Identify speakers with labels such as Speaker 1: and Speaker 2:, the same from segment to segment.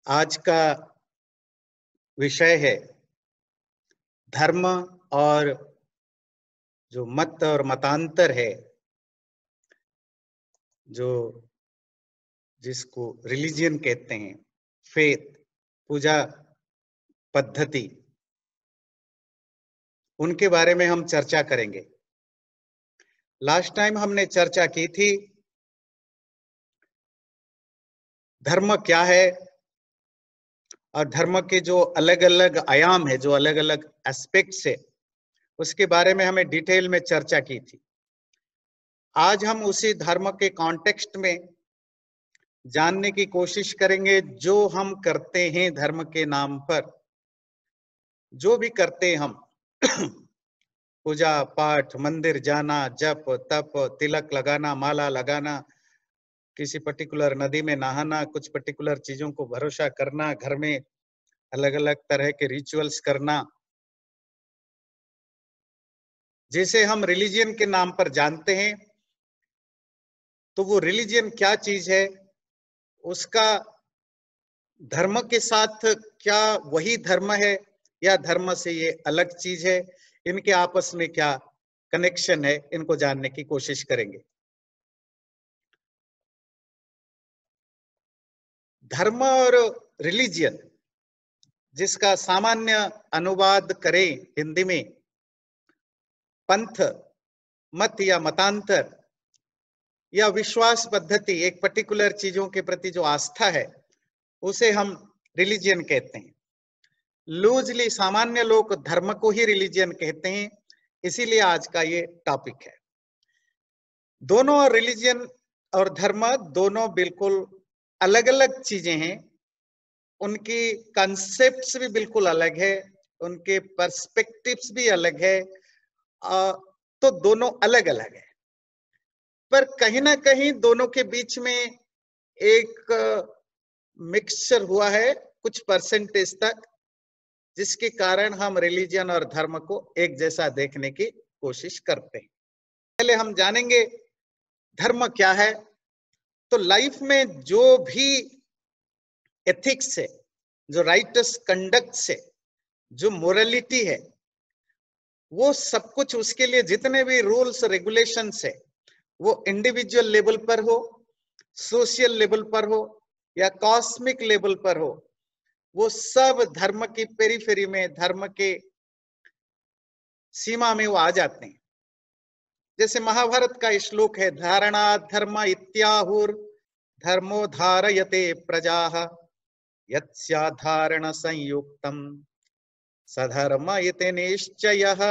Speaker 1: आज का विषय है धर्म और जो मत और मतांतर है, जो जिसको रिलीजियन कहते हैं, फेथ, पूजा पद्धति, उनके बारे में हम चर्चा करेंगे। लास्ट टाइम हमने चर्चा की थी धर्म क्या है और धर्म के जो अलग अलग आयाम है, जो अलग अलग एस्पेक्ट्स है, उसके बारे में हमें डिटेल में चर्चा की थी। आज हम उसी धर्म के कॉन्टेक्स्ट में जानने की कोशिश करेंगे जो हम करते हैं धर्म के नाम पर, जो भी करते हैं हम पूजा पाठ, मंदिर जाना, जप तप, तिलक लगाना, माला लगाना, किसी पर्टिकुलर नदी में नहाना, कुछ पर्टिकुलर चीजों को भरोसा करना, घर में अलग अलग तरह के रिचुअल्स करना, जिसे हम रिलीजियन के नाम पर जानते हैं। तो वो रिलीजियन क्या चीज है, उसका धर्म के साथ क्या वही धर्म है या धर्म से ये अलग चीज है, इनके आपस में क्या कनेक्शन है, इनको जानने की कोशिश करेंगे। धर्म और रिलीजियन, जिसका सामान्य अनुवाद करें हिंदी में पंथ, मत या मतांतर या विश्वास पद्धति, एक पर्टिकुलर चीजों के प्रति जो आस्था है, उसे हम रिलीजियन कहते हैं। लूजली सामान्य लोग धर्म को ही रिलीजियन कहते हैं, इसीलिए आज का ये टॉपिक है। दोनों रिलीजियन और धर्म दोनों बिल्कुल अलग अलग चीजें हैं, उनकी कॉन्सेप्ट्स भी बिल्कुल अलग है, उनके पर्सपेक्टिव्स भी अलग है, तो दोनों अलग अलग है। पर कहीं ना कहीं दोनों के बीच में एक मिक्सचर हुआ है कुछ परसेंटेज तक, जिसके कारण हम रिलीजन और धर्म को एक जैसा देखने की कोशिश करते हैं। पहले हम जानेंगे धर्म क्या है। तो लाइफ में जो भी एथिक्स है, जो राइटस कंडक्ट है, जो मोरालिटी है, वो सब कुछ, उसके लिए जितने भी रूल्स रेगुलेशंस है, वो इंडिविजुअल लेवल पर हो, सोशल लेवल पर हो या कॉस्मिक लेवल पर हो, वो सब धर्म की पेरीफेरी में, धर्म के सीमा में वो आ जाते हैं। जैसे महाभारत का श्लोक है, धारणा धर्म इत्याहुर धर्मो धारयते प्रजाः यत्स्याधारण संयुक्तम सधर्म इति निश्चयः।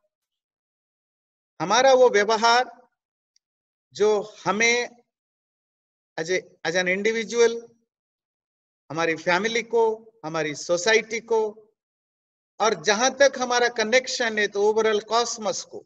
Speaker 1: हमारा वो व्यवहार जो हमें एज एन इंडिविजुअल, हमारी फैमिली को, हमारी सोसाइटी को, और जहां तक हमारा कनेक्शन है तो ओवरऑल कॉस्मस को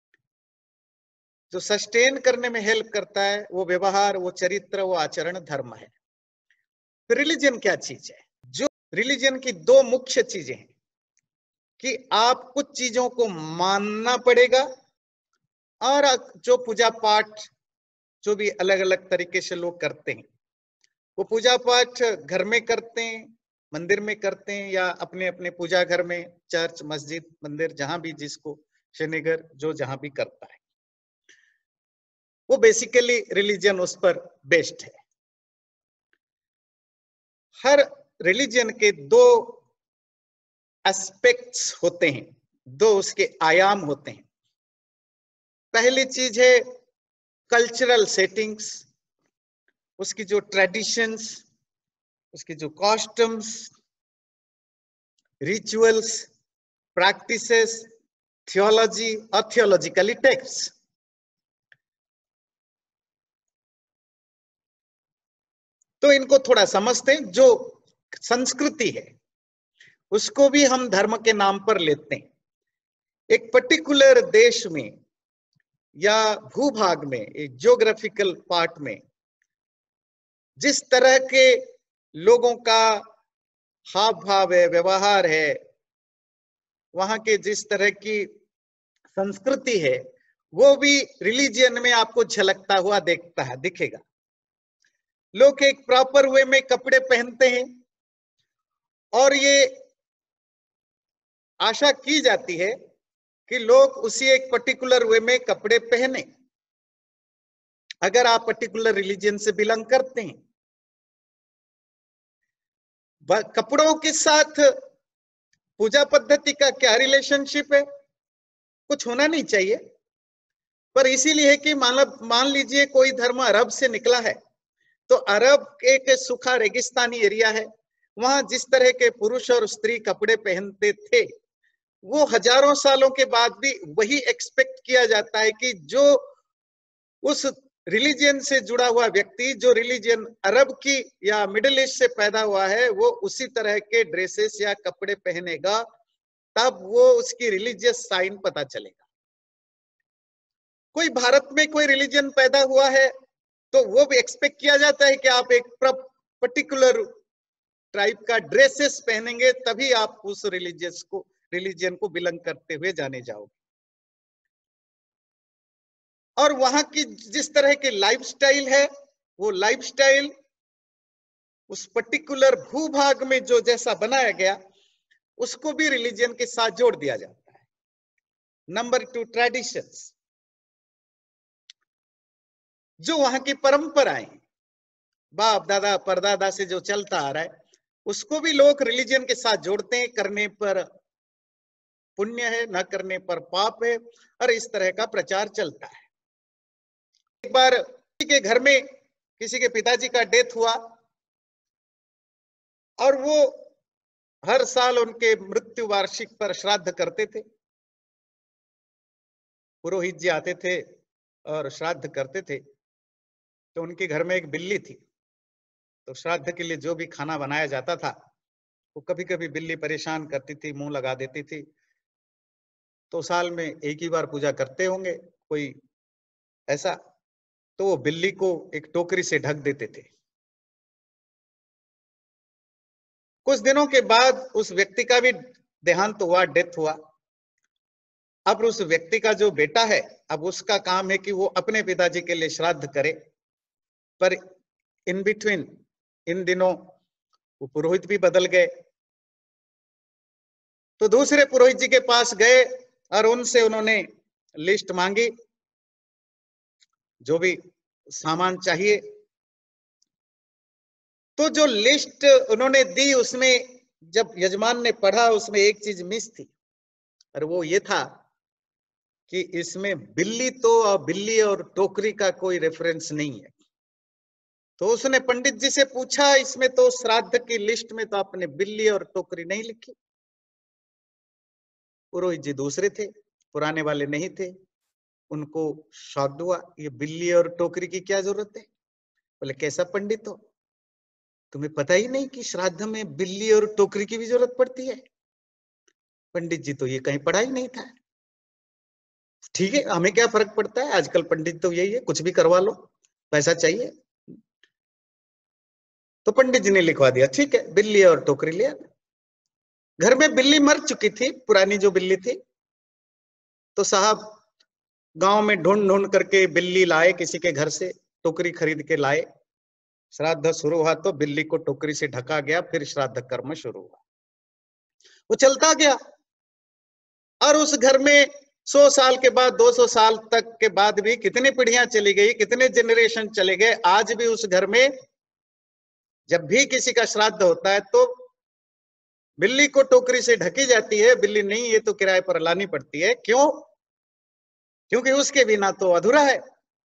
Speaker 1: जो सस्टेन करने में हेल्प करता है, वो व्यवहार, वो चरित्र, वो आचरण धर्म है। तो रिलीजन क्या चीज है? जो रिलीजन की दो मुख्य चीजें हैं कि आप कुछ चीजों को मानना पड़ेगा, और जो पूजा पाठ जो भी अलग अलग तरीके से लोग करते हैं, वो पूजा पाठ घर में करते हैं, मंदिर में करते हैं, या अपने अपने पूजा घर में, चर्च, मस्जिद, मंदिर, जहां भी जिसको शनिगर जो जहां भी करता है, वो बेसिकली रिलीजन उस पर बेस्ड है। हर रिलीजन के दो एस्पेक्ट्स होते हैं, दो उसके आयाम होते हैं। पहली चीज है कल्चरल सेटिंग्स, उसकी जो ट्रेडिशंस, उसकी जो कॉस्ट्यूम्स, रिचुअल्स, प्रैक्टिसेस, थियोलॉजी और थियोलॉजिकली टेक्स्ट। तो इनको थोड़ा समझते हैं। जो संस्कृति है उसको भी हम धर्म के नाम पर लेते हैं। एक पर्टिकुलर देश में या भूभाग में, एक ज्योग्राफिकल पार्ट में, जिस तरह के लोगों का हाव भाव है, व्यवहार है, वहां के जिस तरह की संस्कृति है, वो भी रिलीजियन में आपको झलकता हुआ दिखेगा। लोग एक प्रॉपर वे में कपड़े पहनते हैं, और ये आशा की जाती है कि लोग उसी एक पर्टिकुलर वे में कपड़े पहने, अगर आप पर्टिकुलर रिलीजन से बिलोंग करते हैं। कपड़ों के साथ पूजा पद्धति का क्या रिलेशनशिप है, कुछ होना नहीं चाहिए, पर इसीलिए है कि मान लीजिए कोई धर्म अरब से निकला है, तो अरब एक सूखा रेगिस्तानी एरिया है, वहां जिस तरह के पुरुष और स्त्री कपड़े पहनते थे, वो हजारों सालों के बाद भी वही एक्सपेक्ट किया जाता है कि जो उस रिलीजियन से जुड़ा हुआ व्यक्ति, जो रिलीजियन अरब की या मिडिल ईस्ट से पैदा हुआ है, वो उसी तरह के ड्रेसेस या कपड़े पहनेगा, तब वो उसकी रिलीजियस साइन पता चलेगा। कोई भारत में कोई रिलीजन पैदा हुआ है, तो वो भी एक्सपेक्ट किया जाता है कि आप एक पर्टिकुलर ट्राइब का ड्रेसेस पहनेंगे, तभी आप उस रिलीजन को बिलोंग करते हुए जाने जाओगे। और वहां की जिस तरह की लाइफस्टाइल है, वो लाइफस्टाइल उस पर्टिकुलर भूभाग में जो जैसा बनाया गया, उसको भी रिलीजन के साथ जोड़ दिया जाता है। नंबर 2, ट्रेडिशंस, जो वहां की परंपराएं बाप दादा परदादा से जो चलता आ रहा है, उसको भी लोग रिलीजन के साथ जोड़ते हैं। करने पर पुण्य है, न करने पर पाप है, और इस तरह का प्रचार चलता है। एक बार किसी के घर में किसी के पिताजी का डेथ हुआ, और वो हर साल उनके मृत्यु वार्षिक पर श्राद्ध करते थे। पुरोहित जी आते थे और श्राद्ध करते थे। तो उनके घर में एक बिल्ली थी, तो श्राद्ध के लिए जो भी खाना बनाया जाता था, वो कभी कभी बिल्ली परेशान करती थी, मुंह लगा देती थी। तो साल में एक ही बार पूजा करते होंगे कोई ऐसा, तो वो बिल्ली को एक टोकरी से ढक देते थे। कुछ दिनों के बाद उस व्यक्ति का भी देहांत हुआ, डेथ हुआ। अब उस व्यक्ति का जो बेटा है, अब उसका काम है कि वो अपने पिताजी के लिए श्राद्ध करे, पर इन बिटवीन इन दिनों वो पुरोहित भी बदल गए। तो दूसरे पुरोहित जी के पास गए और उनसे उन्होंने लिस्ट मांगी, जो भी सामान चाहिए। तो जो लिस्ट उन्होंने दी, उसमें जब यजमान ने पढ़ा, उसमें एक चीज मिस थी, और वो ये था कि इसमें बिल्ली और टोकरी का कोई रेफरेंस नहीं है। तो उसने पंडित जी से पूछा, इसमें तो श्राद्ध की लिस्ट में तो आपने बिल्ली और टोकरी नहीं लिखी। पुरोहित जी दूसरे थे, पुराने वाले नहीं थे। उनको शॉक हुआ, ये बिल्ली और टोकरी की क्या जरूरत है? बोले, कैसा पंडित हो, तुम्हें पता ही नहीं कि श्राद्ध में बिल्ली और टोकरी की भी जरूरत पड़ती है? पंडित जी तो ये कहीं पढ़ा ही नहीं था। ठीक है, हमें क्या फर्क पड़ता है, आजकल पंडित तो यही है, कुछ भी करवा लो, पैसा चाहिए। तो पंडित जी ने लिखवा दिया, ठीक है, बिल्ली और टोकरी लिया। घर में बिल्ली मर चुकी थी, पुरानी जो बिल्ली थी। तो साहब गांव में ढूंढ ढूंढ करके बिल्ली लाए, किसी के घर से टोकरी खरीद के लाए। श्राद्ध शुरू हुआ तो बिल्ली को टोकरी से ढका गया, फिर श्राद्ध कर्म शुरू हुआ। वो चलता गया, और उस घर में 100 साल के बाद, 200 साल तक के बाद भी कितनी पीढ़ियां चली गई, कितने जनरेशन चले गए, आज भी उस घर में जब भी किसी का श्राद्ध होता है तो बिल्ली को टोकरी से ढकी जाती है। बिल्ली नहीं, ये तो किराए पर लानी पड़ती है। क्यों? क्योंकि उसके बिना तो अधूरा है।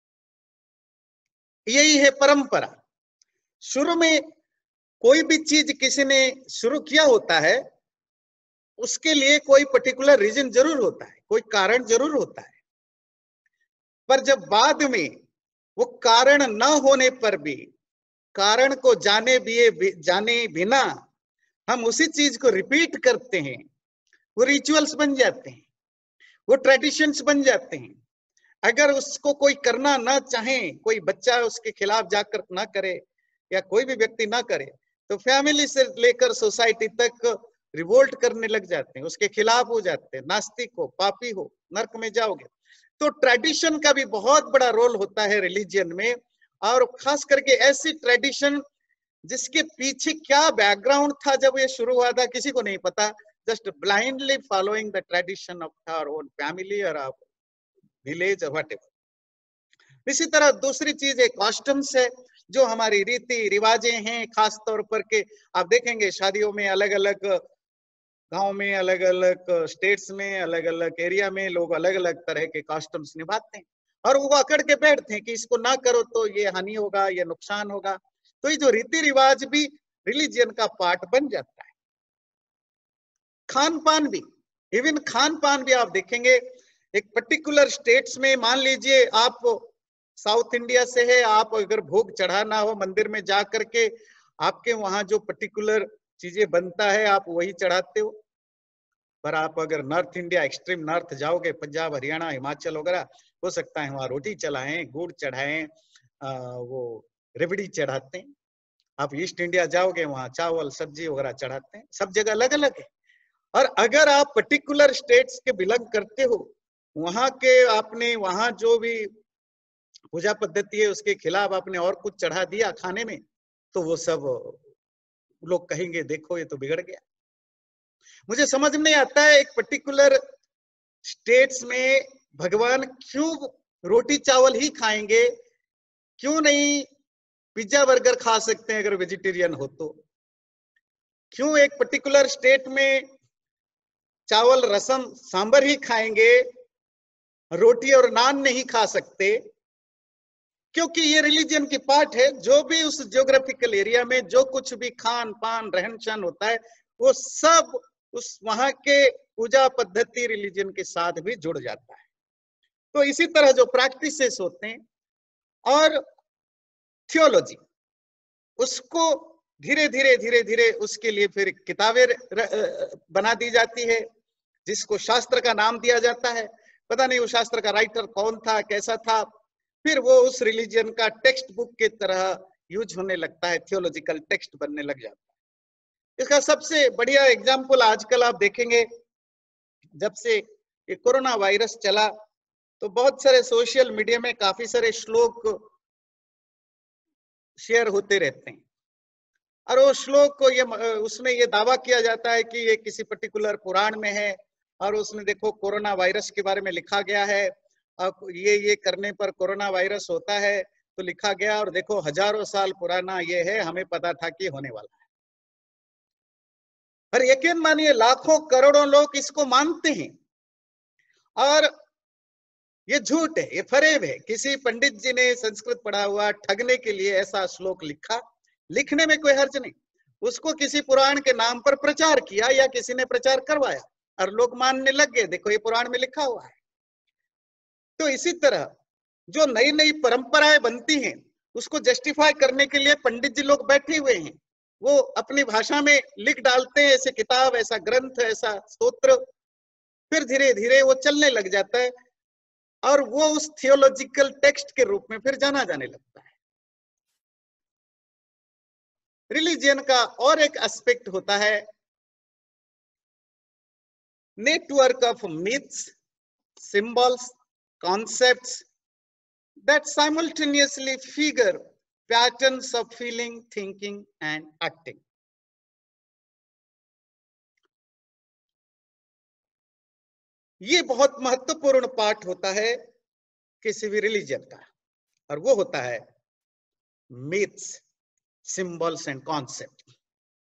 Speaker 1: यही है परंपरा। शुरू में कोई भी चीज किसी ने शुरू किया होता है, उसके लिए कोई पर्टिकुलर रीजन जरूर होता है, कोई कारण जरूर होता है। पर जब बाद में वो कारण न होने पर भी, कारण को जाने बिना हम उसी चीज को रिपीट करते हैं, वो रिचुअल्स बन जाते हैं, वो ट्रेडिशंस बन जाते हैं। अगर उसको कोई करना ना चाहे, कोई बच्चा उसके खिलाफ जाकर ना करे, या कोई भी व्यक्ति ना करे, तो फैमिली से लेकर सोसाइटी तक रिवोल्ट करने लग जाते हैं, उसके खिलाफ हो जाते हैं। नास्तिक हो, पापी हो, नर्क में जाओगे। तो ट्रेडिशन का भी बहुत बड़ा रोल होता है रिलीजियन में, और खास करके ऐसी ट्रेडिशन जिसके पीछे क्या बैकग्राउंड था जब ये शुरू हुआ था किसी को नहीं पता, just blindly following the tradition of our own family और विलेज और व्हाटएवर। इसी तरह दूसरी चीज एक कॉस्ट्यूम्स है, जो हमारी रीति रिवाजें हैं, खास तौर पर के आप देखेंगे शादियों में अलग अलग गांव में, अलग अलग स्टेट्स में, अलग अलग एरिया में लोग अलग अलग तरह के कॉस्ट्यूम्स निभाते हैं और वो अकड़ के बैठते हैं कि इसको ना करो तो ये हानि होगा, ये नुकसान होगा। तो ये जो रीति रिवाज भी रिलीजियन का पार्ट बन जाता है। खान पान भी, इवन खान पान भी आप देखेंगे एक पर्टिकुलर स्टेट्स में, मान लीजिए आप साउथ इंडिया से है, आप अगर भोग चढ़ाना हो मंदिर में जा करके, आपके वहां जो पर्टिकुलर चीजें बनता है आप वही चढ़ाते हो। पर आप अगर नॉर्थ इंडिया, एक्सट्रीम नॉर्थ जाओगे, पंजाब, हरियाणा, हिमाचल वगैरह, हो सकता है वहां रोटी चढ़ाएं, गुड़ चढ़ाएं, वो रेवड़ी चढ़ाते हैं। आप ईस्ट इंडिया जाओगे वहां चावल सब्जी वगैरह चढ़ाते हैं। सब जगह अलग अलग है। और अगर आप पर्टिकुलर स्टेट्स के बिलोंग करते हो, वहां के आपने वहां जो भी पूजा पद्धति है उसके खिलाफ आपने और कुछ चढ़ा दिया खाने में, तो वो सब लोग कहेंगे देखो ये तो बिगड़ गया। मुझे समझ में नहीं आता है एक पर्टिकुलर स्टेट्स में भगवान क्यों रोटी चावल ही खाएंगे, क्यों नहीं पिज्जा बर्गर खा सकते हैं अगर वेजिटेरियन हो तो? क्यों एक पर्टिकुलर स्टेट में चावल रसम सांबर ही खाएंगे, रोटी और नान नहीं खा सकते? क्योंकि ये रिलीजन की पार्ट है। जो भी उस ज्योग्राफिकल एरिया में जो कुछ भी खान पान रहन सहन होता है, वो सब उस वहां के पूजा पद्धति रिलीजन के साथ भी जुड़ जाता है। तो इसी तरह जो प्रैक्टिसेस होते हैं और थियोलॉजी, उसको धीरे धीरे उसके लिए फिर किताबें बना दी जाती है, जिसको शास्त्र का नाम दिया जाता है। पता नहीं वो शास्त्र का राइटर कौन था, कैसा था, फिर वो उस रिलीजन का टेक्स्ट बुक की तरह यूज होने लगता है, थियोलॉजिकल टेक्स्ट बनने लग जाता है। इसका सबसे बढ़िया एग्जाम्पल आजकल आप देखेंगे, जब से ये कोरोना वायरस चला तो बहुत सारे सोशल मीडिया में काफी सारे श्लोक शेयर होते रहते हैं और वो श्लोक को ये उसमें ये दावा किया जाता है कि ये किसी पर्टिकुलर पुराण में है और उसमें देखो कोरोना वायरस के बारे में लिखा गया है, और ये करने पर कोरोना वायरस होता है तो लिखा गया, और देखो हजारों साल पुराना ये है, हमें पता था कि होने वाला है। पर यकीन मानिए लाखों करोड़ों लोग इसको मानते हैं और ये झूठ है, ये फरेब है। किसी पंडित जी ने संस्कृत पढ़ा हुआ ठगने के लिए ऐसा श्लोक लिखा, लिखने में कोई हर्ज नहीं, उसको किसी पुराण के नाम पर प्रचार किया या किसी ने प्रचार करवाया और लोग मानने लग गए, देखो ये पुराण में लिखा हुआ है। तो इसी तरह जो नई नई परंपराएं बनती हैं उसको जस्टिफाई करने के लिए पंडित जी लोग बैठे हुए हैं, वो अपनी भाषा में लिख डालते हैं ऐसे किताब, ऐसा ग्रंथ, ऐसा स्तोत्र, फिर धीरे धीरे वो चलने लग जाता है और वो उस थियोलॉजिकल टेक्स्ट के रूप में फिर जाना जाने लगता है। रिलीजियन का और एक एस्पेक्ट होता है network of myths, symbols, concepts that simultaneously figure patterns of feeling, thinking and acting. ये बहुत महत्वपूर्ण पार्ट होता है किसी भी रिलीजन का, और वो होता है मिथ्स, सिंबल्स एंड कॉन्सेप्ट।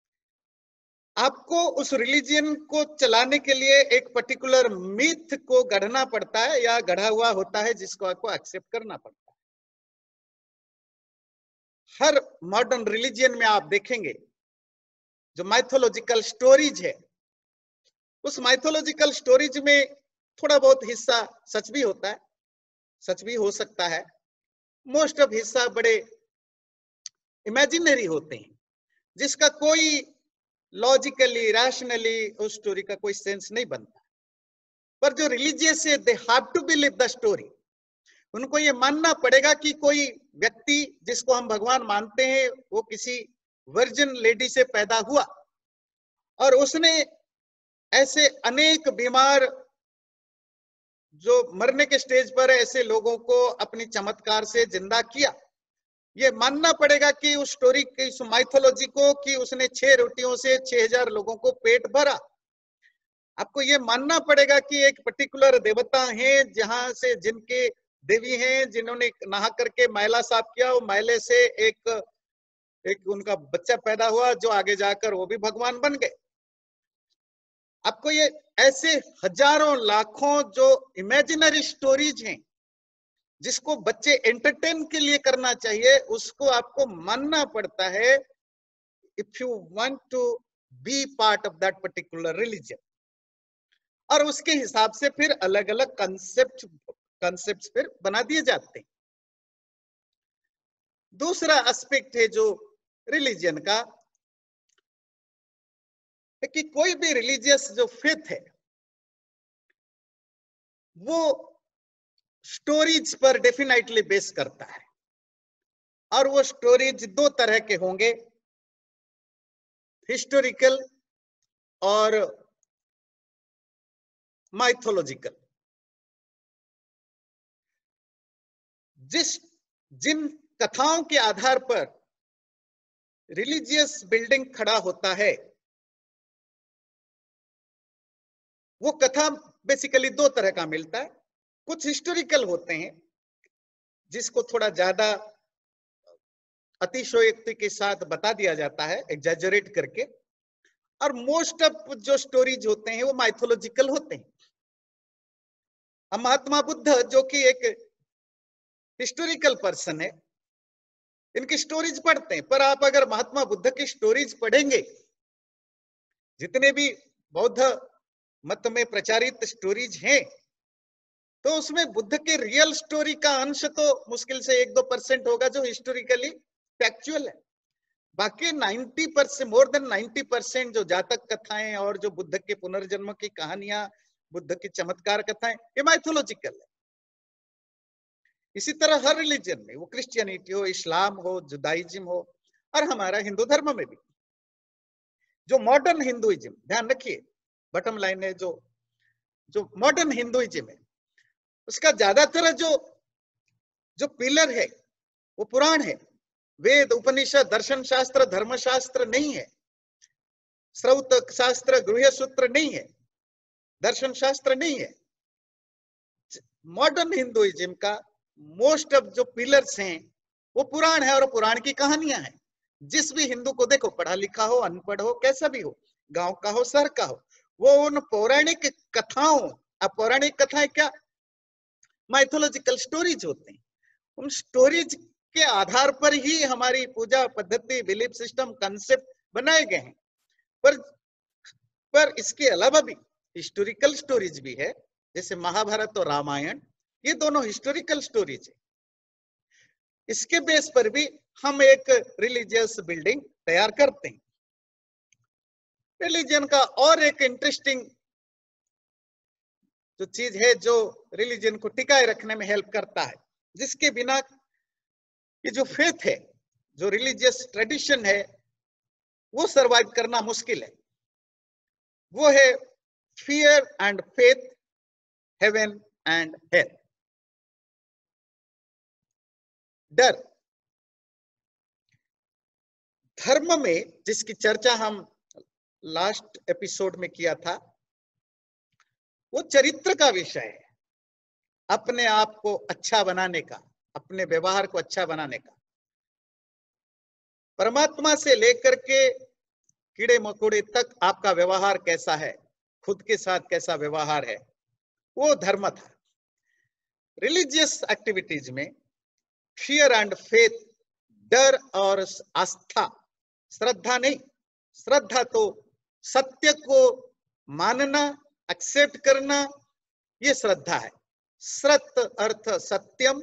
Speaker 1: आपको उस रिलीजन को चलाने के लिए एक पर्टिकुलर मिथ को गढ़ना पड़ता है या गढ़ा हुआ होता है, जिसको आपको एक्सेप्ट करना पड़ता है। हर मॉडर्न रिलीजन में आप देखेंगे जो माइथोलॉजिकल स्टोरीज है, उस माइथोलॉजिकल स्टोरीज में थोड़ा बहुत हिस्सा सच भी होता है, सच भी हो सकता है, मोस्ट ऑफ हिस्सा बड़े इमेजिनरी होते हैं, जिसका कोई लॉजिकली रैशनली उस स्टोरी का कोई सेंस नहीं बनता। पर जो रिलीजियस है, they have to believe the story. उनको ये मानना पड़ेगा कि कोई व्यक्ति जिसको हम भगवान मानते हैं वो किसी वर्जिन लेडी से पैदा हुआ और उसने ऐसे अनेक बीमार जो मरने के स्टेज पर ऐसे लोगों को अपनी चमत्कार से जिंदा किया। ये मानना पड़ेगा कि उस स्टोरी की, उस माइथोलॉजी को, कि उसने 6 रोटियों से 6000 लोगों को पेट भरा। आपको ये मानना पड़ेगा कि एक पर्टिकुलर देवता है, जहां से जिनके देवी हैं, जिन्होंने नहा करके मैला साफ किया, वो मैले से एक उनका बच्चा पैदा हुआ, जो आगे जाकर वो भी भगवान बन गए। आपको ये ऐसे हजारों लाखों जो इमेजिनरी स्टोरीज हैं, जिसको बच्चे एंटरटेन के लिए करना चाहिए, उसको आपको मानना पड़ता है if you want to be part of that particular religion. और उसके हिसाब से फिर अलग अलग कंसेप्ट फिर बना दिए जाते हैं। दूसरा एस्पेक्ट है जो रिलीजन का, है कि कोई भी रिलीजियस जो फेथ है वो स्टोरीज पर डेफिनेटली बेस करता है, और वो स्टोरीज 2 तरह के होंगे, हिस्टोरिकल और माइथोलॉजिकल। जिन कथाओं के आधार पर रिलीजियस बिल्डिंग खड़ा होता है, वो कथा बेसिकली 2 तरह का मिलता है। कुछ हिस्टोरिकल होते हैं, जिसको थोड़ा ज्यादा अतिशयोक्ति के साथ बता दिया जाता है, एग्जैजरेट करके, और मोस्ट ऑफ जो स्टोरीज होते हैं वो माइथोलॉजिकल होते हैं। अब महात्मा बुद्ध, जो कि एक हिस्टोरिकल पर्सन है, इनकी स्टोरीज पढ़ते हैं, पर आप अगर महात्मा बुद्ध की स्टोरीज पढ़ेंगे, जितने भी बौद्ध मत में प्रचारित स्टोरीज हैं, तो उसमें बुद्ध के रियल स्टोरी का अंश तो मुश्किल से 1-2% होगा जो हिस्टोरिकली फैक्चुअल है। बाकी 90%, मोर देन 90% जो जातक कथाएं और जो बुद्ध के पुनर्जन्म की कहानियां, बुद्ध की चमत्कार कथाएं, ये माइथोलॉजिकल है। इसी तरह हर रिलीजन में, वो क्रिश्चियनिटी हो, इस्लाम हो, जुदाइज्म हो, और हमारा हिंदू धर्म में भी, जो मॉडर्न हिंदुइज्म, ध्यान रखिए, बटम लाइन है, जो मॉडर्न हिंदुइज्म है, उसका ज्यादातर जो पिलर है वो पुराण है। वेद, उपनिषद, दर्शन शास्त्र, धर्मशास्त्र नहीं है, श्रौत शास्त्र, गृह सूत्र नहीं है, दर्शन शास्त्र नहीं है। मॉडर्न हिंदुइज्म का मोस्ट ऑफ जो पिलर्स हैं वो पुराण है, और पुराण की कहानियां हैं। जिस भी हिंदू को देखो, पढ़ा लिखा हो, अनपढ़ हो, कैसा भी हो, गांव का हो, शहर का हो, वो उन पौराणिक कथाओं, अब पौराणिक कथाएं क्या, माइथोलॉजिकल स्टोरीज होते हैं, उन स्टोरीज के आधार पर ही हमारी पूजा पद्धति, बिलीफ सिस्टम, कंसेप्ट बनाए गए हैं। पर इसके अलावा भी हिस्टोरिकल स्टोरीज भी है, जैसे महाभारत और रामायण, ये दोनों हिस्टोरिकल स्टोरीज है। इसके बेस पर भी हम एक रिलीजियस बिल्डिंग तैयार करते हैं। रिलीजन का और एक इंटरेस्टिंग जो चीज है, जो रिलीजन को टिकाए रखने में हेल्प करता है, जिसके बिना ये जो फेथ है, जो रिलीजियस ट्रेडिशन है, वो सरवाइव करना मुश्किल है, वो है fear and faith, heaven and hell. डर। धर्म में, जिसकी चर्चा हम लास्ट एपिसोड में किया था, वो चरित्र का विषय है, अपने आप को अच्छा बनाने का, अपने व्यवहार को अच्छा बनाने का। परमात्मा से लेकर के कीड़े मकोड़े तक आपका व्यवहार कैसा है, खुद के साथ कैसा व्यवहार है, वो धर्म था। रिलीजियस एक्टिविटीज में फियर एंड फेथ, डर और आस्था, श्रद्धा नहीं, श्रद्धा तो सत्य को मानना, एक्सेप्ट करना, ये श्रद्धा है। श्रत अर्थ सत्यम,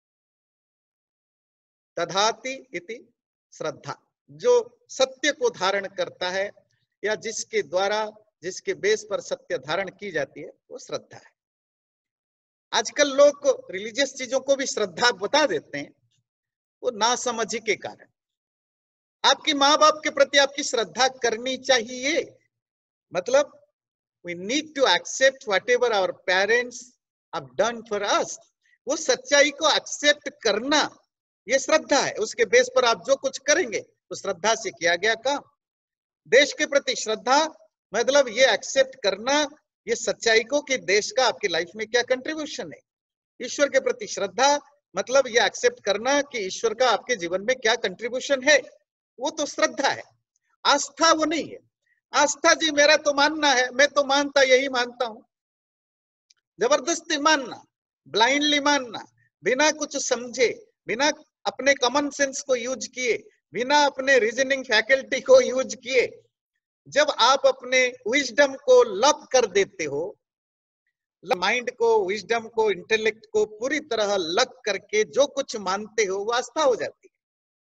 Speaker 1: दधाति इति श्रद्धा, जो सत्य को धारण करता है, या जिसके द्वारा, जिसके बेस पर सत्य धारण की जाती है, वो श्रद्धा है। आजकल लोग रिलीजियस चीजों को भी श्रद्धा बता देते हैं, वो नासमझी के कारण। आपकी माँ बाप के प्रति आपकी श्रद्धा करनी चाहिए, मतलब we need to accept whatever our parents have done for us, वो सच्चाई को एक्सेप्ट करना, ये श्रद्धा है, उसके बेस पर आप जो कुछ करेंगे तो श्रद्धा से किया गया काम। देश के प्रति श्रद्धा मतलब ये एक्सेप्ट करना, ये सच्चाई को कि देश का आपकी लाइफ में क्या कंट्रीब्यूशन है। ईश्वर के प्रति श्रद्धा मतलब ये एक्सेप्ट करना कि ईश्वर का आपके जीवन में क्या कंट्रीब्यूशन है, वो तो श्रद्धा है। आस्था वो नहीं है। आस्था जी मेरा तो मानना है, मैं तो मानता यही मानता हूं, जबरदस्ती मानना, ब्लाइंडली मानना, बिना कुछ समझे, बिना अपने कॉमन सेंस को यूज किए, बिना अपने रीजनिंग फैकल्टी को यूज किए, जब आप अपने विजडम को लॉक कर देते हो, माइंड को, विजडम को, इंटेलेक्ट को पूरी तरह लॉक करके जो कुछ मानते हो वो आस्था हो जाती है।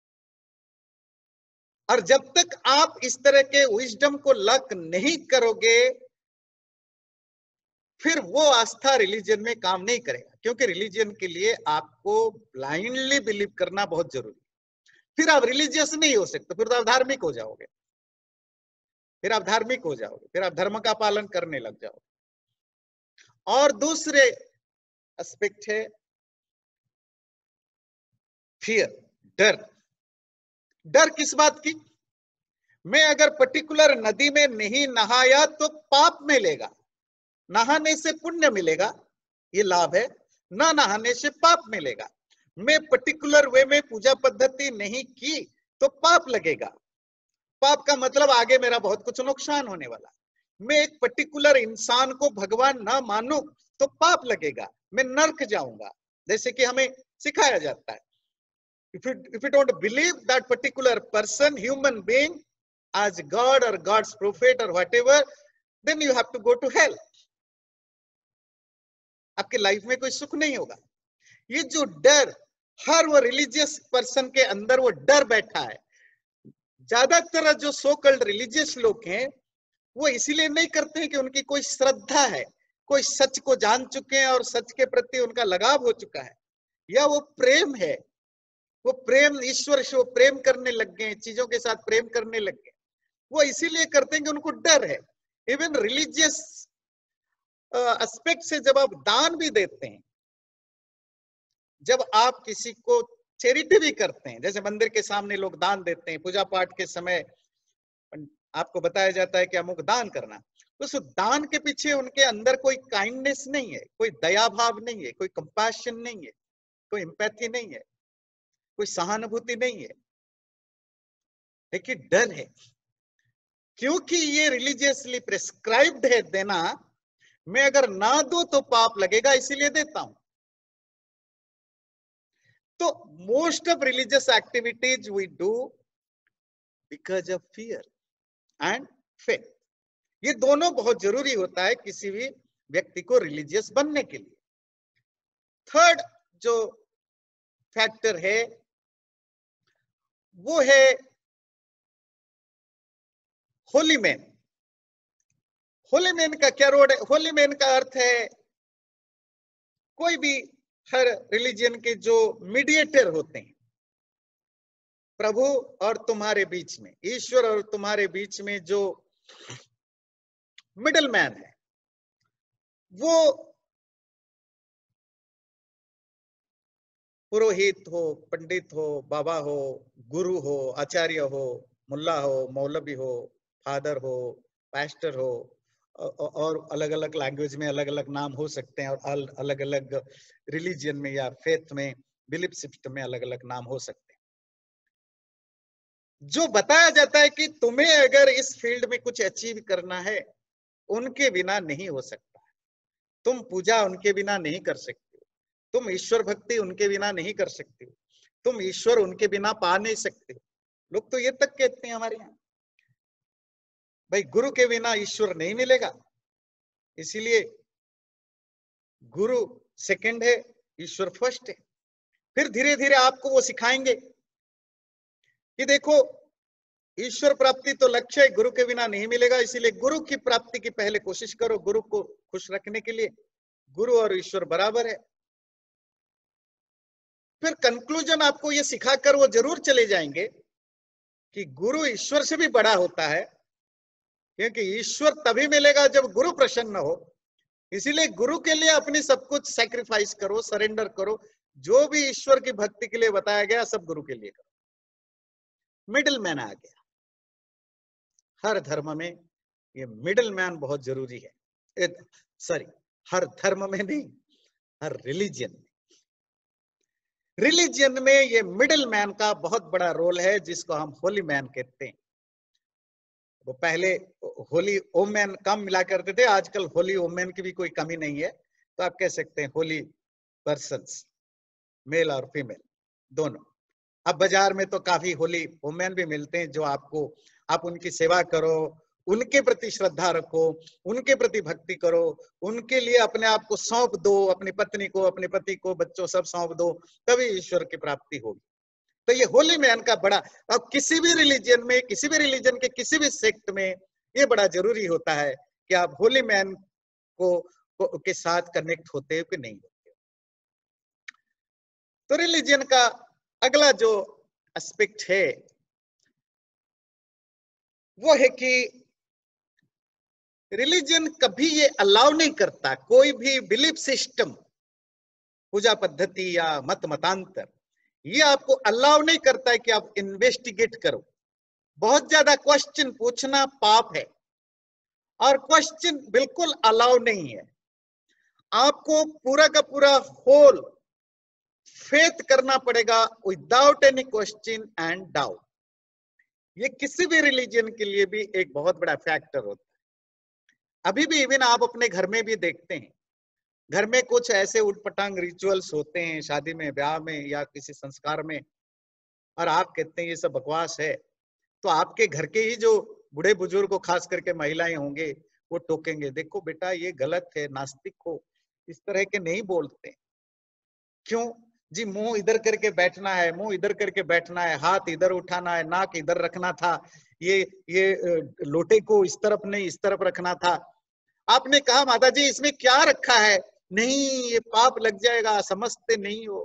Speaker 1: और जब तक आप इस तरह के विजडम को लॉक नहीं करोगे, फिर वो आस्था रिलीजन में काम नहीं करेगा, क्योंकि रिलीजन के लिए आपको ब्लाइंडली बिलीव करना बहुत जरूरी है। फिर आप रिलीजियस नहीं हो सकते, फिर तो आप धार्मिक हो जाओगे, फिर आप धार्मिक हो जाओगे, फिर आप धर्म का पालन करने लग जाओगे। और दूसरे एस्पेक्ट है फियर, डर। डर किस बात की? मैं अगर पर्टिकुलर नदी में नहीं नहाया तो पाप मिलेगा, नहाने से पुण्य मिलेगा, ये लाभ है, ना नहाने से पाप मिलेगा। मैं पर्टिकुलर वे में पूजा पद्धति नहीं की तो पाप लगेगा, पाप का मतलब आगे मेरा बहुत कुछ नुकसान होने वाला। मैं एक पर्टिकुलर इंसान को भगवान ना मानूं तो पाप लगेगा, मैं नरक जाऊंगा, जैसे कि हमें सिखाया जाता है। if you don't believe that particular person, human being, as God or God's prophet or whatever, then you have to go to hell. आपके लाइफ में कोई सुख नहीं होगा। ये जो डर हर वो रिलीजियस पर्सन के अंदर वो डर बैठा है। ज्यादातर जो सो कॉल्ड रिलीजियस लोग हैं वो इसीलिए नहीं करते हैं कि उनकी कोई श्रद्धा है, कोई सच को जान चुके हैं और सच के प्रति उनका लगाव हो चुका है, या वो प्रेम है, वो प्रेम ईश्वर से वो प्रेम करने लग गए, चीजों के साथ प्रेम करने लग गए। वो इसीलिए करते हैं कि उनको डर है। इवन रिलीजियस एस्पेक्ट से जब आप दान भी देते हैं, जब आप किसी को चैरिटी भी करते हैं, जैसे मंदिर के सामने लोग दान देते हैं, पूजा पाठ के समय आपको बताया जाता है कि अमुक दान करना, तो उस दान के पीछे उनके अंदर कोई काइंडनेस नहीं है, कोई दया भाव नहीं है, कोई कंपैशन नहीं है, कोई एम्पैथी नहीं है, कोई सहानुभूति नहीं है, लेकिन डर है। क्योंकि ये रिलीजियसली प्रिस्क्राइब्ड है देना, मैं अगर ना दो तो पाप लगेगा, इसीलिए देता हूं। तो most of religious activities we do because of fear and faith. ये दोनों बहुत जरूरी होता है किसी भी व्यक्ति को रिलीजियस बनने के लिए। थर्ड जो फैक्टर है वो है होली मैन। होली मैन का क्या रोल है? होली मैन का अर्थ है कोई भी हर रिलीजन के जो मीडिएटर होते हैं प्रभु और तुम्हारे बीच में, ईश्वर और तुम्हारे बीच में जो मिडल मैन है, वो पुरोहित हो, पंडित हो, बाबा हो, गुरु हो, आचार्य हो, मुल्ला हो, मौलवी हो, फादर हो, पास्टर हो, और अलग अलग लैंग्वेज में अलग अलग नाम हो सकते हैं, और अलग अलग रिलीजन में या फेथ में, बिलीफ सिस्टम में अलग अलग नाम हो सकते हैं। जो बताया जाता है कि तुम्हें अगर इस फील्ड में कुछ अचीव करना है, उनके बिना नहीं हो सकता। तुम पूजा उनके बिना नहीं कर सकते, तुम ईश्वर भक्ति उनके बिना नहीं कर सकते, तुम ईश्वर उनके बिना पा नहीं सकते। लोग तो ये तक कहते हैं हमारे यहाँ, भाई गुरु के बिना ईश्वर नहीं मिलेगा, इसीलिए गुरु सेकंड है, ईश्वर फर्स्ट है। फिर धीरे धीरे आपको वो सिखाएंगे कि देखो ईश्वर प्राप्ति तो लक्ष्य है, गुरु के बिना नहीं मिलेगा, इसीलिए गुरु की प्राप्ति की पहले कोशिश करो, गुरु को खुश रखने के लिए। गुरु और ईश्वर बराबर है। फिर कंक्लूजन आपको ये सिखाकर वो जरूर चले जाएंगे कि गुरु ईश्वर से भी बड़ा होता है, क्योंकि ईश्वर तभी मिलेगा जब गुरु प्रसन्न हो। इसीलिए गुरु के लिए अपनी सब कुछ सैक्रिफाइस करो, सरेंडर करो, जो भी ईश्वर की भक्ति के लिए बताया गया सब गुरु के लिए करो। मिडिल मैन आ गया। हर धर्म में ये मिडिल मैन बहुत जरूरी है। सॉरी, हर धर्म में नहीं, हर रिलीजन में। रिलीजन में ये मिडिल मैन का बहुत बड़ा रोल है, जिसको हम होली मैन कहते हैं। वो पहले होली ओमैन कम मिला करते थे, आजकल होली ओमैन की भी कोई कमी नहीं है, तो आप कह सकते हैं होली पर्सन्स, मेल और फीमेल दोनों। अब बाजार में तो काफी होली वुमेन भी मिलते हैं, जो आपको, आप उनकी सेवा करो, उनके प्रति श्रद्धा रखो, उनके प्रति भक्ति करो, उनके लिए अपने आप को सौंप दो, अपनी पत्नी को, अपने पति को, बच्चों सब सौंप दो, तभी ईश्वर की प्राप्ति होगी। तो ये होली मैन का बड़ा, अब किसी भी रिलीजन में, किसी भी रिलीजन के किसी भी सेक्ट में ये बड़ा जरूरी होता है कि आप होली मैन के साथ कनेक्ट होते हो कि नहीं होते हो। तो रिलीजन का अगला जो एस्पेक्ट है वो है कि रिलीजन कभी ये अलाउ नहीं करता, कोई भी बिलीफ सिस्टम, पूजा पद्धति या मत मतांतर, ये आपको अलाउ नहीं करता है कि आप इन्वेस्टिगेट करो। बहुत ज्यादा क्वेश्चन पूछना पाप है और क्वेश्चन बिल्कुल अलाउ नहीं है। आपको पूरा का पूरा होल फेथ करना पड़ेगा without any question and doubt. ये किसी भी रिलीजन के लिए भी एक बहुत बड़ा फैक्टर होता है। अभी भी इवन आप अपने घर में भी देखते हैं, घर में कुछ ऐसे उटपटांग रिचुअल्स होते हैं, शादी में, ब्याह में या किसी संस्कार में, और आप कहते हैं ये सब बकवास है, तो आपके घर के ही जो बूढ़े बुजुर्ग, खास करके महिलाएं होंगे, वो टोकेंगे, देखो बेटा ये गलत है, नास्तिक हो, इस तरह के नहीं बोलते। क्यों जी? मुंह इधर करके बैठना है, मुंह इधर करके बैठना है, हाथ इधर उठाना है, नाक इधर रखना था, ये लोटे को इस तरफ नहीं इस तरफ रखना था। आपने कहा माता जी इसमें क्या रखा है? नहीं ये पाप लग जाएगा, समझते नहीं हो।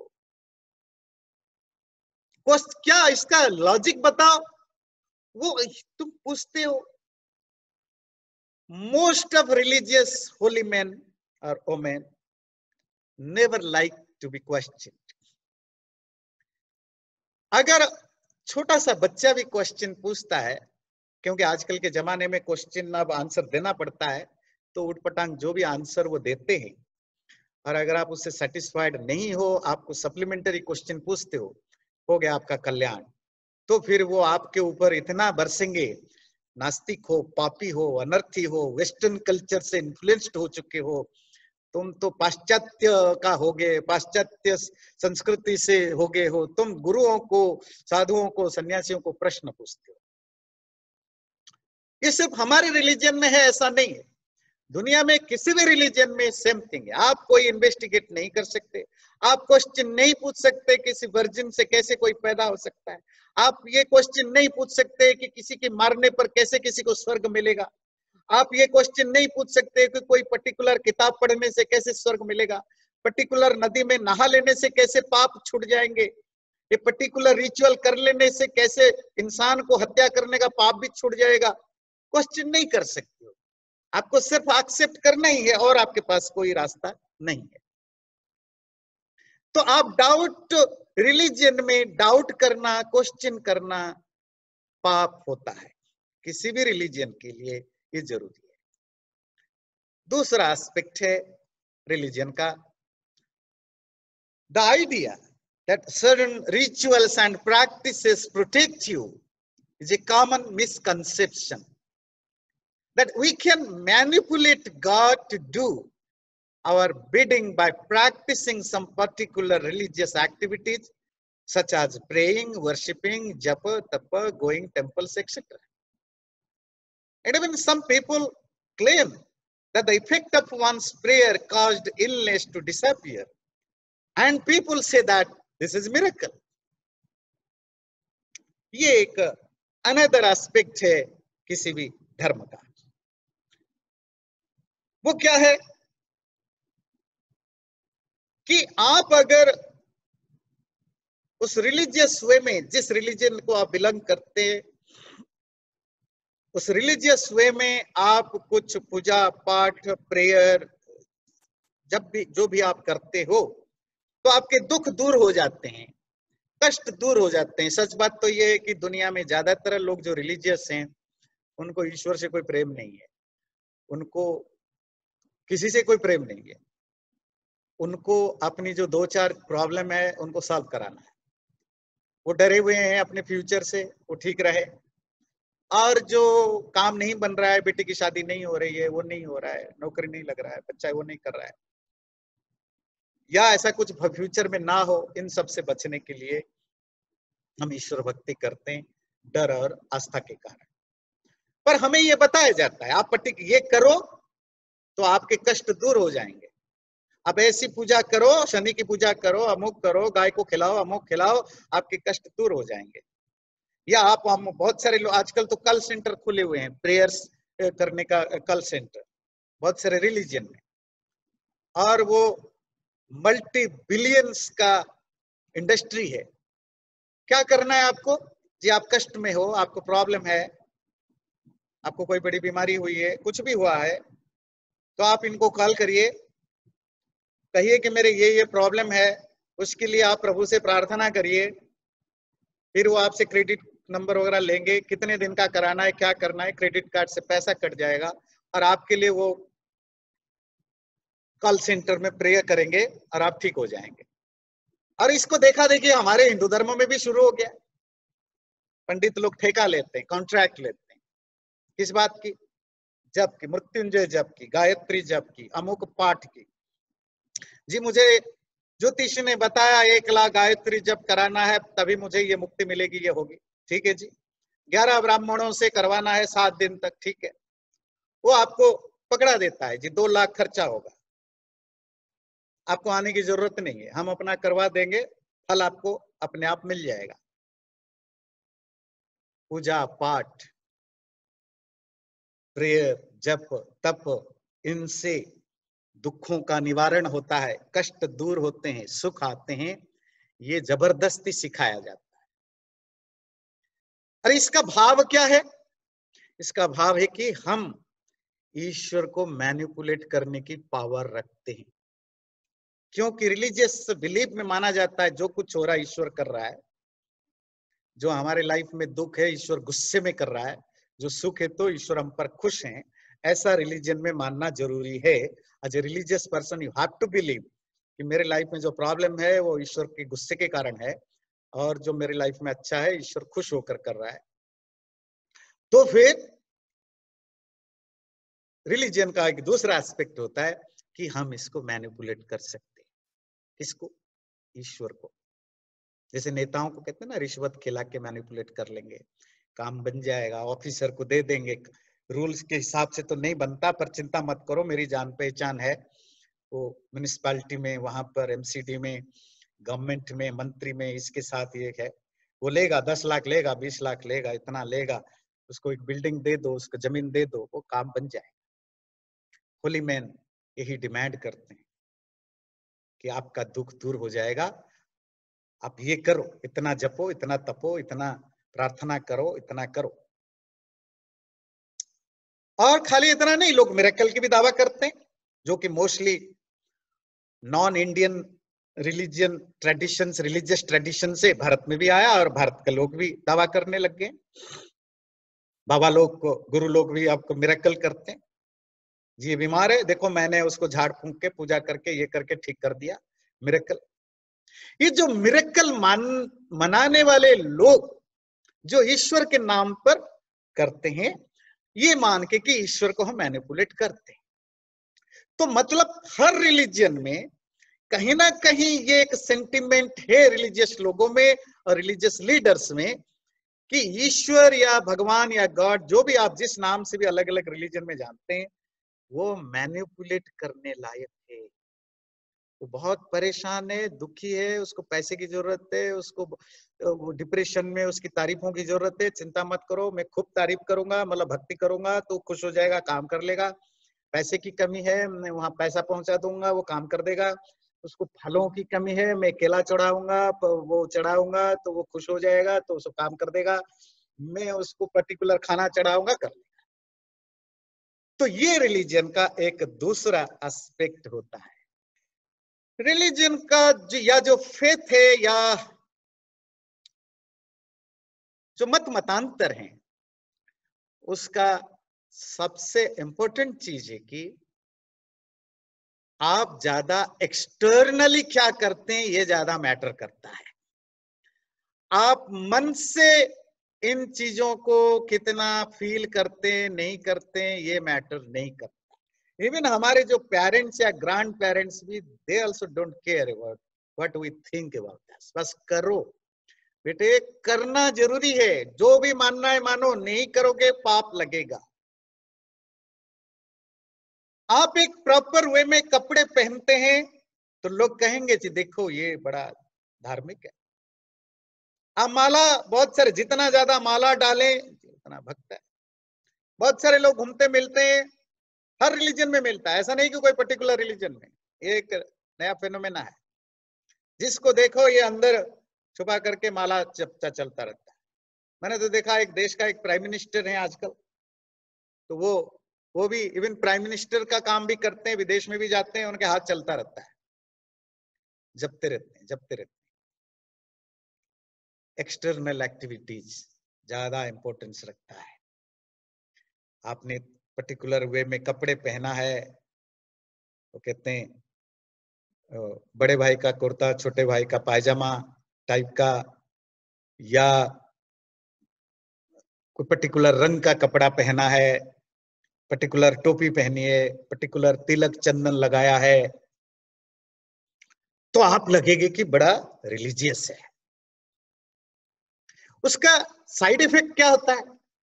Speaker 1: क्या इसका लॉजिक बताओ, वो तुम पूछते हो। Most of religious holy man और women never like to be question. अगर छोटा सा बच्चा भी क्वेश्चन पूछता है, क्योंकि आजकल के जमाने में क्वेश्चन अब आंसर देना पड़ता है, तो उटपटांग जो भी आंसर वो देते हैं, और अगर आप उससे सेटिस्फाइड नहीं हो, आपको सप्लीमेंटरी क्वेश्चन पूछते हो गया आपका कल्याण। तो फिर वो आपके ऊपर इतना बरसेंगे, नास्तिक हो, पापी हो, अनर्थी हो, वेस्टर्न कल्चर से इन्फ्लुएंस्ड हो चुके हो, तुम तो पाश्चात्य का हो गए, पाश्चात्य संस्कृति से हो गए हो, तुम गुरुओं को, साधुओं को, सन्यासियों को प्रश्न पूछते हो। ये सिर्फ हमारे रिलीजन में है ऐसा नहीं है, दुनिया में किसी भी रिलीजन में सेम थिंग है। आप कोई इन्वेस्टिगेट नहीं कर सकते, आप क्वेश्चन नहीं पूछ सकते किसी वर्जिन से कैसे कोई पैदा हो सकता है, आप ये क्वेश्चन नहीं पूछ सकते कि किसी के मारने पर कैसे किसी को स्वर्ग मिलेगा, आप ये क्वेश्चन नहीं पूछ सकते कि कोई पर्टिकुलर किताब पढ़ने से कैसे स्वर्ग मिलेगा, पर्टिकुलर नदी में नहा लेने से कैसे पाप छूट जाएंगे, ये पर्टिकुलर रिचुअल कर लेने से कैसे इंसान को हत्या करने का पाप भी छूट जाएगा। क्वेश्चन नहीं कर सकते हो, आपको सिर्फ एक्सेप्ट करना ही है और आपके पास कोई रास्ता नहीं है। तो आप डाउट, रिलीजन में डाउट करना, क्वेश्चन करना पाप होता है, किसी भी रिलीजन के लिए ये जरूरी है। दूसरा एस्पेक्ट है रिलीजन का, the idea that certain rituals and practices protect you is a common misconception that we can manipulate God to do our bidding by practicing some particular religious activities such as praying, worshipping, japa, tapa, going temples, etc. And even some people claim that the effect of one's prayer caused illness to disappear. And people say that this is miracle. ये एक another aspect है किसी भी धर्म का। वो क्या है कि आप अगर उस रिलीजियस वे में, जिस रिलीजन को आप बिलोंग करते हैं, उस रिलीजियस वे में आप कुछ पूजा पाठ, प्रेयर जब भी जो भी आप करते हो, तो आपके दुख दूर हो जाते हैं, कष्ट दूर हो जाते हैं। सच बात तो ये है कि दुनिया में ज्यादातर लोग जो रिलीजियस हैं उनको ईश्वर से कोई प्रेम नहीं है, उनको किसी से कोई प्रेम नहीं है, उनको अपनी जो दो चार प्रॉब्लम है उनको सॉल्व कराना है। वो डरे हुए हैं अपने फ्यूचर से, वो ठीक रहे। और जो काम नहीं बन रहा है, बेटे की शादी नहीं हो रही है, वो नहीं हो रहा है, नौकरी नहीं लग रहा है, बच्चा वो नहीं कर रहा है, या ऐसा कुछ फ्यूचर में ना हो, इन सब से बचने के लिए हम ईश्वर भक्ति करते हैं, डर और आस्था के कारण। पर हमें ये बताया जाता है आप ये करो तो आपके कष्ट दूर हो जाएंगे। अब ऐसी पूजा करो, शनि की पूजा करो, अमुक करो, गाय को खिलाओ, अमुक खिलाओ, आपके कष्ट दूर हो जाएंगे। या आप बहुत सारे लोग आजकल तो कल सेंटर खुले हुए हैं, प्रेयर्स करने का कल सेंटर बहुत सारे रिलीजन में, और वो मल्टी बिलियंस का इंडस्ट्री है। क्या करना है आपको जी? आप कष्ट में हो, आपको प्रॉब्लम है, आपको कोई बड़ी बीमारी हुई है, कुछ भी हुआ है, तो आप इनको कॉल करिए, कहिए कि मेरे ये प्रॉब्लम है, उसके लिए आप प्रभु से प्रार्थना करिए। फिर वो आपसे क्रेडिट नंबर वगैरह लेंगे, कितने दिन का कराना है, क्या करना है, क्रेडिट कार्ड से पैसा कट जाएगा और आपके लिए वो कॉल सेंटर में प्रेयर करेंगे और आप ठीक हो जाएंगे। और इसको देखा देखिए हमारे हिंदू धर्म में भी शुरू हो गया। पंडित लोग ठेका लेते हैं, कॉन्ट्रैक्ट लेते हैं, किस बात की? जप की, मृत्युंजय जप की, गायत्री जप की, अमुक पाठ की। जी मुझे ज्योतिष ने बताया 1 लाख गायत्री जप कराना है तभी मुझे ये मुक्ति मिलेगी, ये होगी। ठीक है जी। 11 ब्राह्मणों से करवाना है 7 दिन तक, ठीक है। वो आपको पकड़ा देता है जी, 2 लाख खर्चा होगा, आपको आने की जरूरत नहीं है, हम अपना करवा देंगे, फल आपको अपने आप मिल जाएगा। पूजा पाठ, प्रेयर, जप, तप, इनसे दुखों का निवारण होता है, कष्ट दूर होते हैं, सुख आते हैं, ये जबरदस्ती सिखाया जाता है। अरे इसका भाव क्या है? इसका भाव है कि हम ईश्वर को मैनिपुलेट करने की पावर रखते हैं, क्योंकि रिलीजियस बिलीफ में माना जाता है जो कुछ हो रहा है ईश्वर कर रहा है, जो हमारे लाइफ में दुख है ईश्वर गुस्से में कर रहा है, जो सुख है तो ईश्वर हम पर खुश हैं, ऐसा रिलीजन में मानना जरूरी है। As a religious person you have to believe कि मेरे लाइफ में जो प्रॉब्लम है वो ईश्वर के गुस्से के कारण है, और जो मेरे लाइफ में अच्छा है ईश्वर खुश होकर कर रहा है। तो फिर रिलीजन का एक दूसरा एस्पेक्ट होता है कि हम इसको मैनिपुलेट कर सकते हैं। किसको? ईश्वर को। जैसे नेताओं को कहते हैं ना, रिश्वत खिला के मैनिपुलेट कर लेंगे, काम बन जाएगा, ऑफिसर को दे देंगे, रूल्स के हिसाब से तो नहीं बनता पर चिंता मत करो, मेरी जान पहचान है, वो म्युनिसिपैलिटी में, वहां पर एमसीडी में, गवर्नमेंट में, मंत्री में, इसके साथ ये है, वो लेगा 10 लाख लेगा, 20 लाख लेगा, इतना लेगा, उसको एक बिल्डिंग दे दो, उसको जमीन दे दो, वो काम बन जाए। होली मैन यही डिमांड करते हैं कि आपका दुख दूर हो जाएगा, आप ये करो, इतना जपो, इतना तपो, इतना प्रार्थना करो, इतना करो। और खाली इतना नहीं, लोग मिरेकल की भी दावा करते हैं, जो कि mostly non Indian religion traditions, religious tradition से भारत में भी आया, और भारत के लोग भी दावा करने लग गए। बाबा लोग को, गुरु लोग भी आपको मिरेकल करते हैं, जी ये बीमार है, देखो मैंने उसको झाड़ फूंक के, पूजा करके, ये करके ठीक कर दिया, मिरेकल। ये जो मिरेकल मनाने वाले लोग जो ईश्वर के नाम पर करते हैं, ये मान के कि ईश्वर को हम मैनिपुलेट करते हैं। तो मतलब हर रिलीजन में कहीं ना कहीं ये एक सेंटिमेंट है रिलीजियस लोगों में और रिलीजियस लीडर्स में कि ईश्वर या भगवान या गॉड, जो भी आप जिस नाम से भी अलग अलग रिलीजन में जानते हैं, वो मैनिपुलेट करने लायक है। वो बहुत परेशान है, दुखी है, उसको पैसे की जरूरत है, उसको वो डिप्रेशन में, उसकी तारीफों की जरूरत है। चिंता मत करो, मैं खूब तारीफ करूंगा, मतलब भक्ति करूंगा तो खुश हो जाएगा, काम कर लेगा। पैसे की कमी है, मैं वहां पैसा पहुंचा दूंगा, वो काम कर देगा। उसको फलों की कमी है, मैं केला चढ़ाऊंगा, वो चढ़ाऊंगा तो वो खुश हो जाएगा, तो उसको काम कर देगा। मैं उसको पर्टिकुलर खाना चढ़ाऊंगा, कर लेगा। तो ये रिलीजन का एक दूसरा एस्पेक्ट होता है। रिलीजन का या जो फेथ है या जो मतांतर है, उसका सबसे इंपॉर्टेंट चीज है कि आप ज्यादा एक्सटर्नली क्या करते हैं ये ज्यादा मैटर करता है। आप मन से इन चीजों को कितना फील करते हैं नहीं करते हैं ये मैटर नहीं करता। इवन हमारे जो पेरेंट्स या ग्रैंड पेरेंट्स भी they also don't care about what we think about this. बस करो बेटे, करना जरूरी है, जो भी मानना है मानो, नहीं करोगे पाप लगेगा। आप एक प्रॉपर वे में कपड़े पहनते हैं तो लोग कहेंगे जी देखो ये बड़ा धार्मिक है। आप माला, बहुत सारे, जितना ज्यादा माला डालें उतना भक्त है। बहुत सारे लोग घूमते मिलते हैं, हर रिलीजन में मिलता है, ऐसा नहीं कि कोई पर्टिकुलर रिलीजन में। एक नया फिनोमेना है, जिसको देखो ये अंदर छुपा करके माला जपता चलता रहता है। मैंने तो देखा एक देश का एक प्राइम मिनिस्टर है आजकल, तो वो भी इवन प्राइम मिनिस्टर का काम भी करते हैं, विदेश में भी जाते हैं, उनके हाथ चलता रहता है, जपते रहते हैं जपते रहते हैं। एक्सटर्नल एक्टिविटीज ज्यादा इंपॉर्टेंस रखता है। आपने पर्टिकुलर वे में कपड़े पहना है तो कहते हैं बड़े भाई का कुर्ता, छोटे भाई का पायजामा टाइप का, या कोई पर्टिकुलर रंग का कपड़ा पहना है, पर्टिकुलर टोपी पहनी है, पर्टिकुलर तिलक चंदन लगाया है, तो आप लगेंगे कि बड़ा रिलीजियस है। उसका साइड इफेक्ट क्या होता है?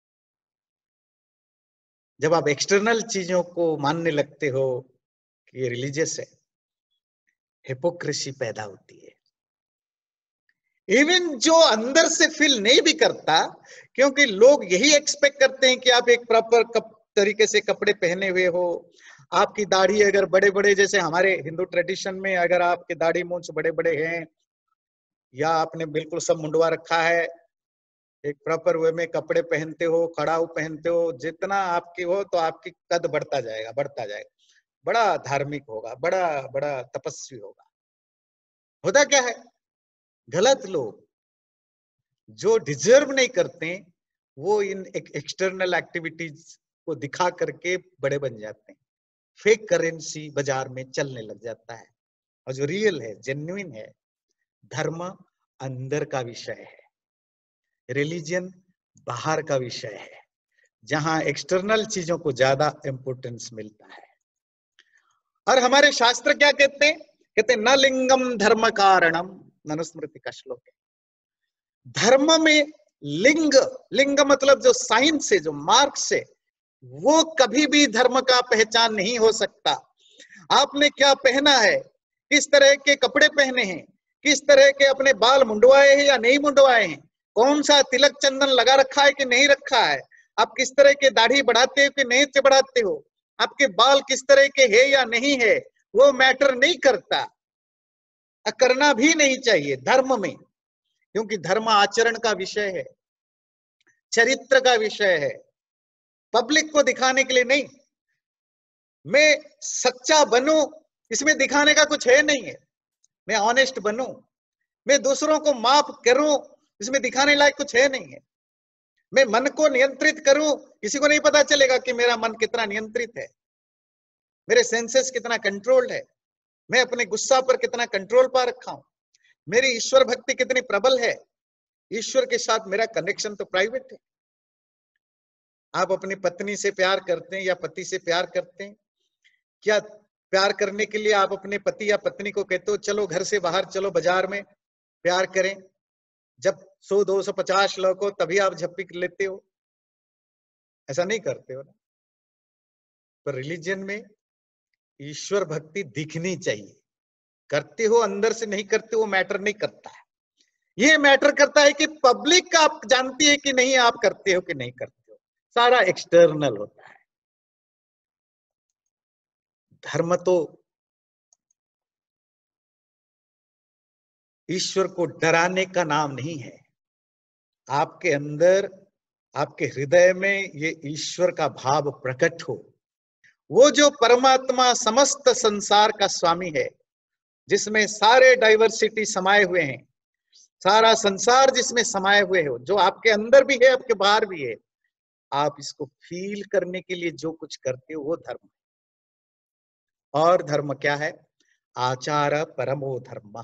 Speaker 1: जब आप एक्सटर्नल चीजों को मानने लगते हो कि ये रिलीजियस है, हिपोक्रेसी पैदा होती है। इवन जो अंदर से फील नहीं भी करता, क्योंकि लोग यही एक्सपेक्ट करते हैं कि आप एक प्रॉपर तरीके से कपड़े पहने हुए हो, आपकी दाढ़ी अगर बड़े बड़े, जैसे हमारे हिंदू ट्रेडिशन में अगर आपके दाढ़ी मूंछ बड़े बड़े हैं, या आपने बिल्कुल सब मुंडवा रखा है, एक प्रॉपर वे में कपड़े पहनते हो, खड़ाऊ पहनते हो, जितना आपकी हो तो आपकी कद बढ़ता जाएगा बढ़ता जाएगा, बड़ा धार्मिक होगा, बड़ा बड़ा तपस्वी होगा। होता क्या है, गलत लोग जो डिजर्व नहीं करते वो इन एक्सटर्नल एक्टिविटीज को दिखा करके बड़े बन जाते हैं। फेक करेंसी बाजार में चलने लग जाता है, और जो रियल है, जेन्युइन है, धर्म अंदर का विषय है, रिलीजन बाहर का विषय है, जहां एक्सटर्नल चीजों को ज्यादा इंपॉर्टेंस मिलता है। और हमारे शास्त्र क्या कहते हैं? कहते हैं न लिंगम धर्म कारणम, मनुस्मृति का श्लोक है। धर्म में लिंग, लिंग मतलब जो साइंस है, जो मार्क्स है, वो कभी भी धर्म का पहचान नहीं हो सकता। आपने क्या पहना है, किस तरह के कपड़े पहने हैं, किस तरह के अपने बाल मुंडवाए हैं या नहीं मुंडवाए हैं, कौन सा तिलक चंदन लगा रखा है कि नहीं रखा है, आप किस तरह के दाढ़ी बढ़ाते हो कि नहीं बढ़ाते हो, आपके बाल किस तरह के है या नहीं है, वो मैटर नहीं करता, करना भी नहीं चाहिए धर्म में, क्योंकि धर्म आचरण का विषय है, चरित्र का विषय है, पब्लिक को दिखाने के लिए नहीं। मैं सच्चा बनूं इसमें दिखाने का कुछ है नहीं है, मैं ऑनेस्ट बनूं, मैं दूसरों को माफ करूं इसमें दिखाने लायक कुछ है नहीं है, मैं मन को नियंत्रित करूं, किसी को नहीं पता चलेगा कि मेरा मन कितना नियंत्रित है, मेरे सेंसेस कितना कंट्रोल्ड है, मैं अपने गुस्सा पर कितना कंट्रोल पा रखा हूं, मेरी ईश्वर भक्ति कितनी प्रबल है, ईश्वर के साथ मेरा कनेक्शन तो प्राइवेट है। आप अपनी पत्नी से प्यार करते हैं या पति से प्यार करते हैं, क्या प्यार करने के लिए आप अपने पति या पत्नी को कहते हो चलो घर से बाहर चलो बाजार में प्यार करें, जब 100 200 50 लोग हो तभी आप झप्पी लेते हो? ऐसा नहीं करते हो ना। पर रिलीजन में ईश्वर भक्ति दिखनी चाहिए, करते हो अंदर से नहीं करते हो मैटर नहीं करता है, ये मैटर करता है कि पब्लिक आप जानती है कि नहीं आप करते हो कि नहीं करते हो, सारा एक्सटर्नल होता है। धर्म तो ईश्वर को डराने का नाम नहीं है, आपके अंदर, आपके हृदय में ये ईश्वर का भाव प्रकट हो, वो जो परमात्मा समस्त संसार का स्वामी है, जिसमें सारे डाइवर्सिटी समाये हुए हैं, सारा संसार जिसमें समाये हुए हो, जो आपके अंदर भी है, आपके बाहर भी है, आप इसको फील करने के लिए जो कुछ करते हो वो धर्म। और धर्म क्या है? आचार परमो धर्म।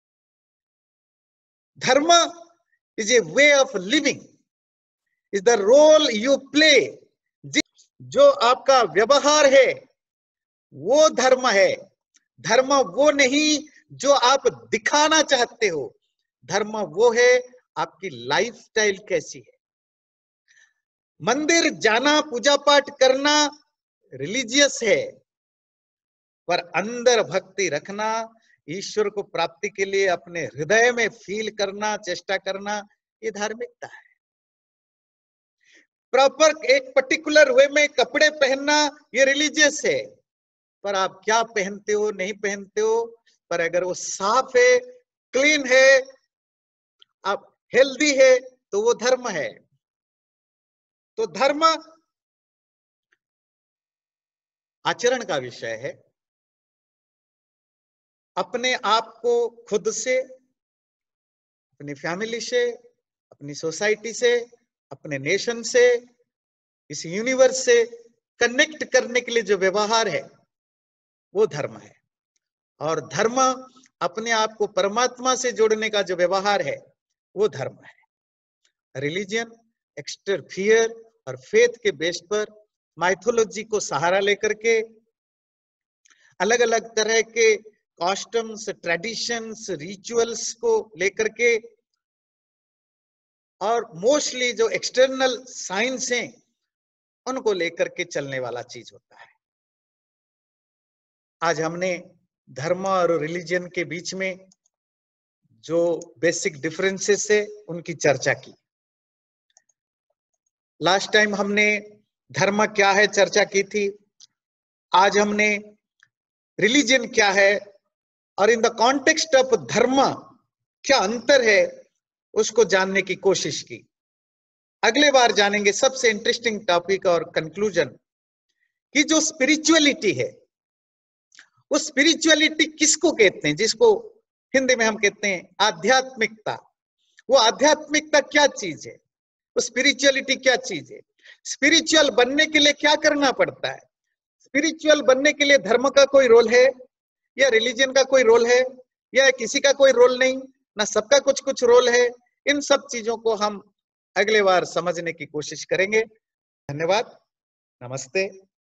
Speaker 1: धर्म is a way of living, is the role you play. जो आपका व्यवहार है वो धर्म है। धर्म वो नहीं जो आप दिखाना चाहते हो, धर्म वो है आपकी लाइफस्टाइल कैसी है। मंदिर जाना, पूजा पाठ करना रिलीजियस है, पर अंदर भक्ति रखना, ईश्वर को प्राप्ति के लिए अपने हृदय में फील करना, चेष्टा करना, ये धार्मिकता है। प्रॉपर एक पर्टिकुलर वे में कपड़े पहनना ये रिलीजियस है, पर आप क्या पहनते हो, नहीं पहनते हो, पर अगर वो साफ है, क्लीन है, आप हेल्दी है, तो वो धर्म है। तो धर्म आचरण का विषय है। अपने आप को खुद से, अपनी फैमिली से, अपनी सोसाइटी से, अपने नेशन से, इस यूनिवर्स से कनेक्ट करने के लिए जो व्यवहार है वो धर्म है। और धर्म अपने आप को परमात्मा से जोड़ने का जो व्यवहार है वो धर्म है। रिलीजियन एक्सटर फियर और फेथ के बेस पर माइथोलॉजी को सहारा लेकर के अलग अलग तरह के कॉस्टम्स, ट्रेडिशंस, रिचुअल्स को लेकर के और मोस्टली जो एक्सटर्नल साइंस हैं उनको लेकर के चलने वाला चीज होता है। आज हमने धर्म और रिलीजन के बीच में जो बेसिक डिफरेंसेस है उनकी चर्चा की। लास्ट टाइम हमने धर्म क्या है चर्चा की थी। आज हमने रिलीजन क्या है और इन द कॉन्टेक्स्ट ऑफ धर्म क्या अंतर है उसको जानने की कोशिश की। अगले बार जानेंगे सबसे इंटरेस्टिंग टॉपिक और कंक्लूजन कि जो स्पिरिचुअलिटी है, वो स्पिरिचुअलिटी किसको कहते हैं, जिसको हिंदी में हम कहते हैं आध्यात्मिकता। वो आध्यात्मिकता क्या चीज है, वो स्पिरिचुअलिटी क्या चीज है, स्पिरिचुअल बनने के लिए क्या करना पड़ता है, स्पिरिचुअल बनने के लिए धर्म का कोई रोल है या रिलीजन का कोई रोल है या किसी का कोई रोल नहीं, ना सबका कुछ कुछ रोल है। इन सब चीजों को हम अगले बार समझने की कोशिश करेंगे। धन्यवाद, नमस्ते।